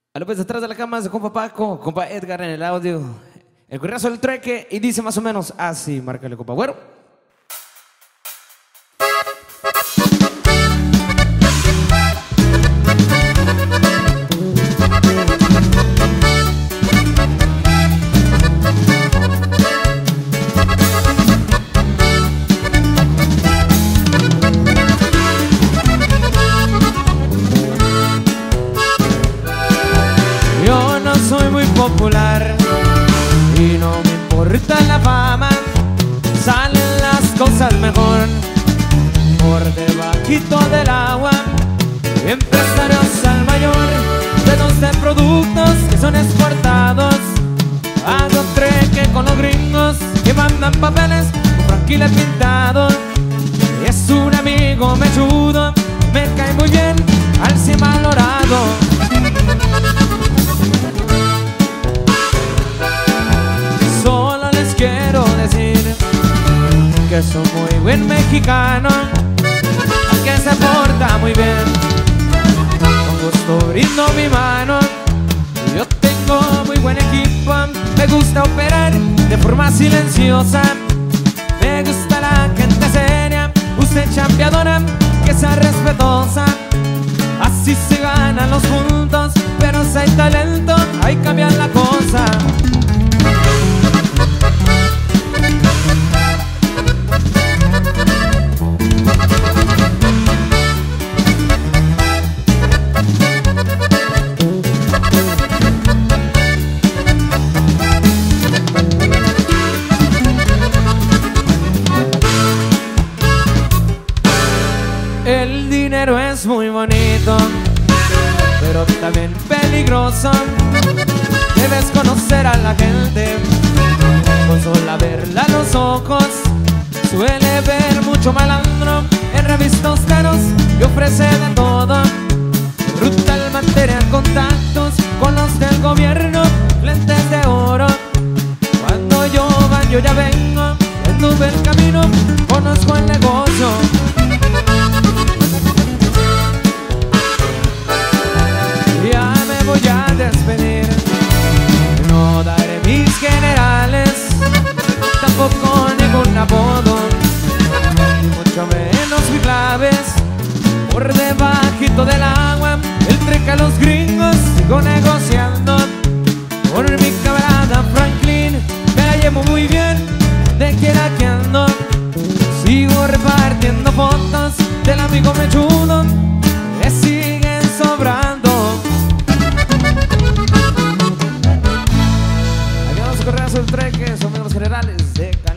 A López detrás de la cama, de compa Paco, compa Edgar en el audio. El correazo del treque y dice más o menos así, márcale compa güero. Yo no soy muy popular y no me importa la fama, salen las cosas mejor por debajito del agua. Empresarios al mayor, dedos de productos que son exportados. Hago treque con los gringos que mandan papeles con franquile pintado. Es un amigo mechudo, me cae muy bien, al 100 valorado. Solo les quiero decir que soy muy buen mexicano, que se porta muy bien. Con gusto brindo mi mano. Yo tengo muy buen equipo, me gusta operar de forma silenciosa. Me gusta la gente seria, usted chambeadora, que sea respetuosa. Así se ganan los puntos, pero si hay talento, ahí cambia la cosa. El dinero es muy bonito, pero también peligroso. Debes conocer a la gente con solo verla a los ojos. Suele ver mucho malandro en revistas caros y ofrece de todo. Brutal mantener contactos con los del gobierno, lentes de oro. Cuando yo van, yo ya vengo, anduve el camino, conozco el negocio. Ya me voy a despedir, no daré mis generales, tampoco ningún apodo, ni mucho menos mis claves. Por debajito del agua, el treque a los gringos, sigo negociando. Con mi camarada Franklin, me la llevo muy bien, de quiera que ando. Sigo repartiendo fotos del amigo mechudo, que siguen sobrando. Aquí vamos a correr a su treque, son los generales de